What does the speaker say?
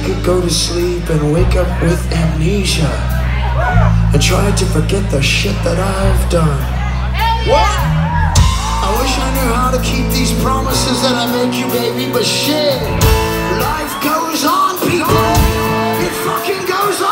could go to sleep and wake up with amnesia and try to forget the shit that I've done. What? I wish I knew how to keep these promises that I make you, baby, but shit, life goes on, people. It fucking goes on.